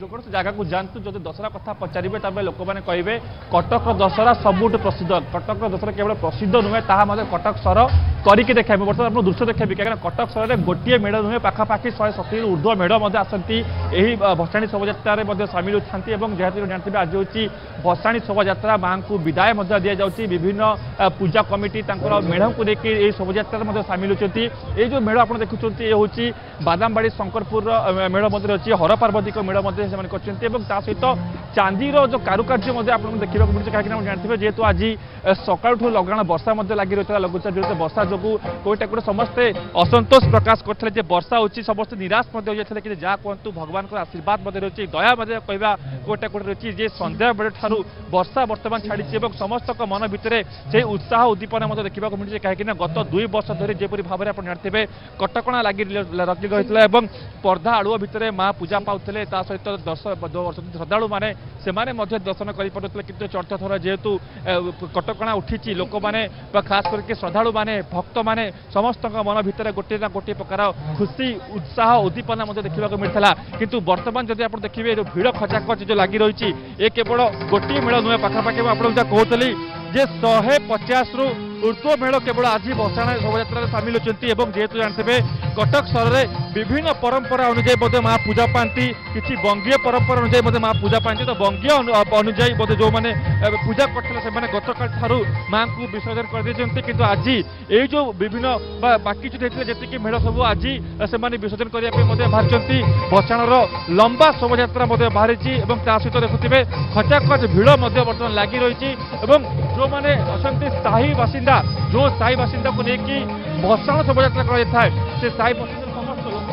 ଯେକୌଣସି ଜାଗାକୁ ଯାଆନ୍ତୁ ଯଦି ଦଶହରା କଥା ପଚାରିବେ ତାପରେ ଲୋକମାନେ କହିବେ କଟକର ଦଶହରା ସବୁଠୁ ପ୍ରସିଦ୍ଧ। କଟକର ଦଶହରା କେବଳ ପ୍ରସିଦ୍ଧ ନୁହେଁ ତାହା ମଧ୍ୟ କଟକ ସହର କରିକି ଦେଖାଇବେ। ବର୍ତ୍ତମାନ ଆପଣ ଦୃଶ୍ୟ ଦେଖାଇବେ କାହିଁକିନା କଟକ ସହରରେ ଗୋଟିଏ ମେଢ଼ ନୁହେଁ ପାଖାପାଖି 170 ঊର୍ଦ୍ଧ୍ୱ ମେଢ଼ ମଧ୍ୟ ଆସନ୍ତି ଏହି ଭସାଣୀ ଶୋଭାଯାତ୍ରାରେ ମଧ୍ୟ ସାମିଲ ହୋଇଥାନ୍ତି। ଏବଂ ଯେହେତୁ ଜାଣିଥିବେ ଆଜି ହେଉଛି ଭସାଣୀ ଶୋଭାଯାତ୍ରା ମାଙ୍କୁ ବିଦାୟ ମଧ୍ୟ ଦିଆଯାଉଛି। ବିଭିନ୍ନ ପୂଜା କମିଟି ତାଙ୍କର ମେଢ଼କୁ ନେଇକି ଏହି ଶୋଭାଯାତ୍ରାରେ ମଧ୍ୟ ସାମିଲ ହୋଇଛନ୍ତି। এই যে মেঢ় আপনার দেখুছেন এ হচ্ছে বাদামবাড়ি শঙ্করপুর মেঢ় মধ্যে রয়েছে হর পার্বতীক মেঢ় মধ্যে সে করছেন এবং তা সহিত চাঁদির যে কারুকার্য মধ্যে আপনার দেখা মিলছে কাহিঁকি জাঁথিবে যেহেতু আজ সকালঠু লগাণ বর্ষা মধ্যে লাগি রয়েছে লঘুচাপ জড়িত বর্ষা যোগ কোটা কোটে সমস্তে অসন্তোষ প্রকাশ করতে যে বর্ষা হচ্ছে সমস্তে নিরাশ হয়ে যাই কিন্তু যা কুহতু ভগবান আশীর্বাদ মধ্যে রয়েছে দয়া মধ্যে কহা কোটা কোটে রয়েছে যে সন্ধ্যা বেড়ে ঠার বর্ষা বর্তমান ছাড়িছে এবং সমস্ত মন ভিতরে সেই উৎসাহ উদ্দীপনা মধ্যে দেখা মিলছে কাহিঁকি গত 2 বর্ষ ধরে যেপরি ভাবে আপনার জাঁথিবে কটকଣା লাগি রহিলা এবং পর্দা আড়ুয়া ভিতরে মা পূজা পাউলে তা সহিত শ্রদ্ধাড়ু মানে সে দর্শন করে পারে কিন্তু চতুর্থ থর যেহেতু কটকଣା উঠিছি লোক মানে খাস করি শ্রদ্ধাড়ু মানে ভক্ত মানে সমস্ত মন ভিতরে গোটিয়ে না গোটিয়ে প্রকার খুশি উৎসাহ উদ্দীপনা দেখা মিলতা কিন্তু বর্তমান যদি আপনার দেখবে ভিড় খচাখচ যে লাগি রয়েছে এ কেবল গোটিয়ে মেঢ় নুহে পাখাপাখি আপনার যা কହୁଥିଲି যে 150 রু ঊর্ধ্ব মেঢ় কেবল আজ ভসাণ শোভাযাত্রার সামিল হচ্ছেন এবং যেহেতু জাঁথিবে কটক সহরের বিভিন্ন পরম্পরা অনুযায়ী বোধে মা পূজা পাতি কিছু বঙ্গীয় পরম্পরা অনুযায়ী বোধে মা পূজা পাতি তো বঙ্গীয় অনুযায়ী বোধে যে পূজা করলে সে গতকাল ঠার মা বিসর্জন করে দিয়েছেন কিন্তু আজ এই যে বিভিন্ন বাকি যদি যেতিকি মেঢ় সবু আজ সে বিসর্জন করা বাহার ভসাণর লম্বা শোভাযাত্রা বাহারিছি এবং তা সহ দেখুবে খচাখচ ভিড় বর্তমান লাগি রয়েছে এবং যে স্থায়ী বাসিন্দা যে স্থায়ী বাসিন্দা को लेकिन भसाण शोभायात्रा कराए से स्थायी बासिंदा समस्त लोक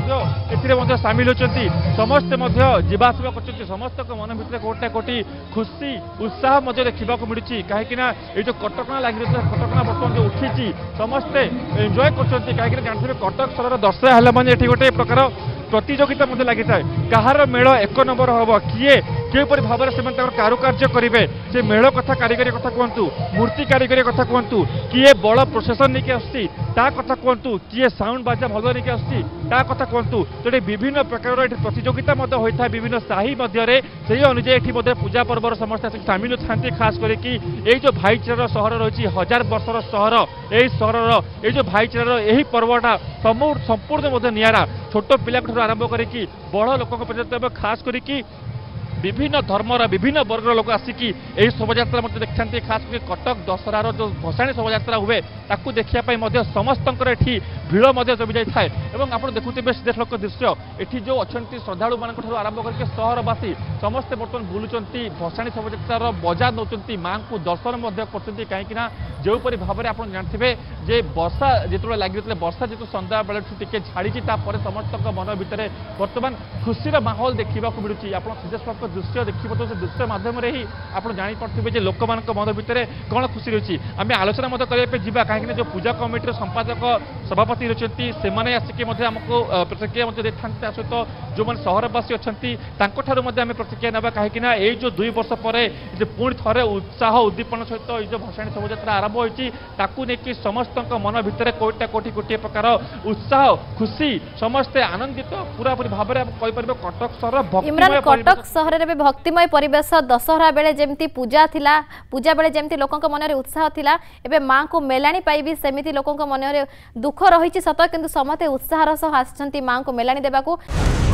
मैंने सामिल होती समस्ते जीवासवा कर समस्त मन भर कोटा कोटी खुशी उत्साह देखा मिली कहीं ये जो कटकଣା लगी रही कटकଣା बर्तमान जो उठी समस्ते एंजॉय कर जानते कटक सहर दशहरा है मैंने ये गोटे प्रकार प्रतियोगिता लगी था कहार मेढ़ 1 नंबर हम किए किपर भाव में कारुकार्य करेंगे से मेढ़ कथा कारीगरी कथा कहतु मूर्ति कारीगरी कथा कहतु किए बड़ प्रोसेसन नहीं आसती कथा कहतु किए साउंड बाजा भल नहीं आसती कथा कहतु तो विभिन्न प्रकार ये प्रतियोगिता होता है विभिन्न साही से अनुजाई ये पूजा पर्वर समस्त सामिल था खास करके ये जो भाईचार सहर रही 1000 वर्षर सहर यही सहर ये जो भाईचार यही पर्वटा संपूर्ण निरा छोट पिला आरंभ करी बड़ लोक पर्यटन खास करके विभिन्न धर्मर विभिन्न वर्गर लोक आसिकी यही शोभायात्रा देखते खास करके कटक दशहरार जो भसाणी शोभायात्रा हुए ताकू देखा समस्त भिड़ जमी जाए और आप देखुवे सीधासख दृश्य ये जो अच्छा श्रद्धालु मान आरंभ करके सहरवासी समस्ते बर्तमान बुलूं भसाणी शोभायात्रा बजा नौ माँ को दर्शन कर कहीं जोपरी भाव में आप जानते जे वर्षा जो लगी वर्षा जो सन्ध्या बेलू टे छाड़ी समस्त मन भितर बर्तमान खुशी माहौल देखा मिलूँ आप सीधासख दृश्य देखिए तो से दृश्य मध्यम ही आप जापे लोक मन भितर कौन खुशी रही आम आलोचना करने जा कहीं जो पूजा कमिटी संपादक सभापति रही से आसिक आमको प्रतिक्रिया देखते सहित जो मैंने सहरवासी अच्छा आम प्रतिक्रिया ना कहीं ये जो 2 वर्ष पर पुणी थे उत्साह उद्दीपना सहित ये भसाणी शोभायात्रा आरंभ होती समस्त मन भितर कोटा कोटी गोटे प्रकार उत्साह खुशी समस्ते आनंदित पूरा पूरी भाव में कहीपर कटक सहर भक्तिमय परिवेश दशहरा बेले जमती पूजा थिला पूजा बेले जमती लोकंक मन रे उत्साह थिला एबे मां को मेलानी पाइबी सेमिति लोकंक मन रे दुख रही सत किंतु समते उत्साहर सह आछंती मां को मेलानी देबाकू।